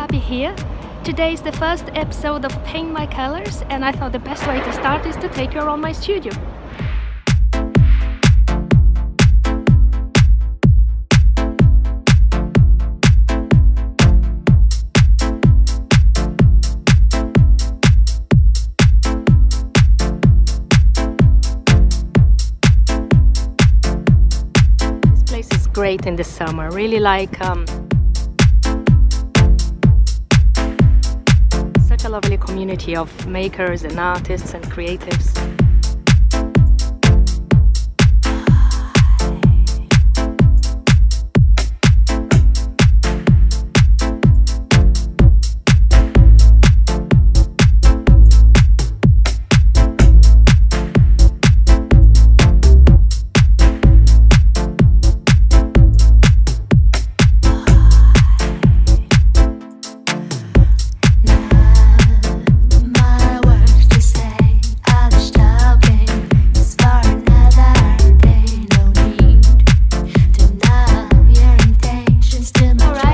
Gabi here. Today is the first episode of Paint My Colors, and I thought the best way to start is to take you around my studio. This place is great in the summer, really like such a lovely community of makers and artists and creatives.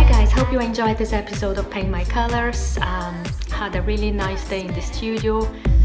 Enjoyed this episode of Paint My Colors. Had a really nice day in the studio.